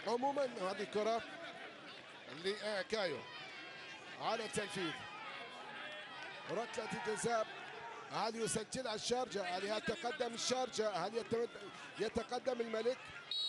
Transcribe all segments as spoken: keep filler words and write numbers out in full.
عموما هذه كرة لكايو على التنفيذ، ركلة جزاء. هل يسجلها الشارجة؟ هل يتقدم الشارجة؟ هل يتقدم الملك؟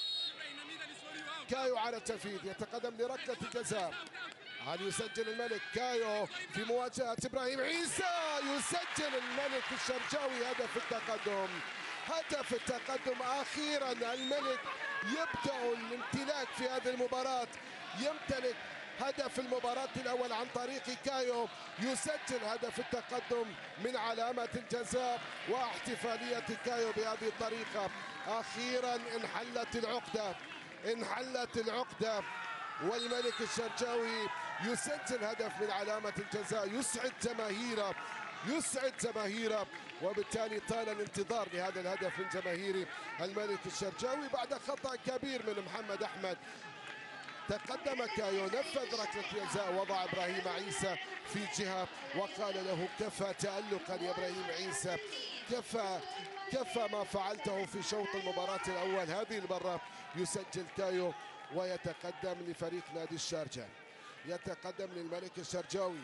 كايو على التنفيذ يتقدم لركلة الجزاء. هل يسجل الملك؟ كايو في مواجهة إبراهيم عيسى، يسجل الملك الشرجاوي هدف التقدم، هدف التقدم. أخيرا الملك يبدأ الامتلاك في هذه المباراة، يمتلك هدف المباراة الأول عن طريق كايو، يسجل هدف التقدم من علامة الجزاء. واحتفالية كايو بهذه الطريقة، أخيرا انحلت العقدة، انحلت العقدة، والملك الشرجاوي يسجل هدف من علامة الجزاء، يسعد جماهيره، يسعد جماهيره، وبالتالي طال الانتظار لهذا الهدف من جماهير الملك الشرجاوي بعد خطأ كبير من محمد أحمد. تقدم كايو، نفذ ركلة جزاء، وضع إبراهيم عيسى في جهة وقال له كفى تألقا يا إبراهيم عيسى، كفى كفى ما فعلته في شوط المباراة الأول. هذه المرة يسجل كايو ويتقدم لفريق نادي الشارجة، يتقدم للملك الشرجاوي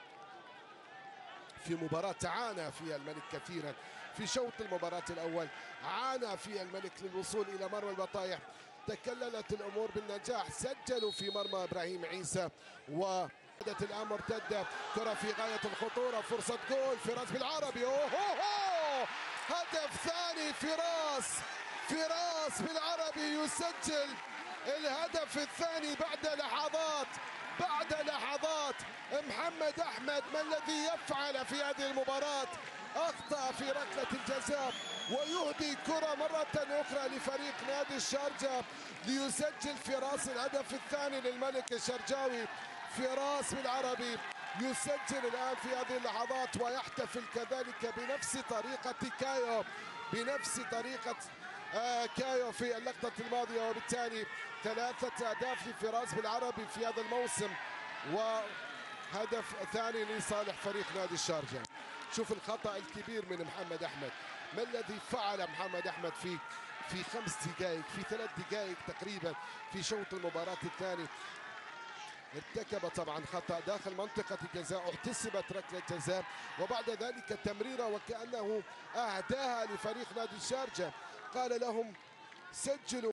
في مباراة عانى فيها الملك كثيرا في شوط المباراة الأول، عانى فيها الملك للوصول إلى مرمى البطايح، تكللت الأمور بالنجاح، سجلوا في مرمى إبراهيم عيسى، و الآن مرتدة، كرة في غاية الخطورة، فرصة جول. فراس بالعربي، أوه أوه هدف ثاني. فراس فراس بالعربي يسجل الهدف الثاني بعد لحظات، بعد لحظات. محمد أحمد ما الذي يفعل في هذه المباراة؟ أخطأ في ركلة الجزاء ويهدي كرة مرة أخرى لفريق نادي الشارجة ليسجل فراس الهدف الثاني للملك الشرجاوي. فراس بالعربي يسجل الآن في هذه اللحظات ويحتفل كذلك بنفس طريقة كايو، بنفس طريقة آه كايو في اللقطة الماضية، وبالتالي ثلاثة أهداف لفراس بالعربي في هذا الموسم وهدف ثاني لصالح فريق نادي الشارجة. شوف الخطأ الكبير من محمد أحمد، ما الذي فعل محمد أحمد في في خمس دقائق، في ثلاث دقائق تقريبا في شوط المباراة الثاني. ارتكب طبعا خطأ داخل منطقة الجزاء، احتسبت ركلة جزاء، وبعد ذلك تمريرة وكأنه أهداها لفريق نادي الشارجة، قال لهم سجلوا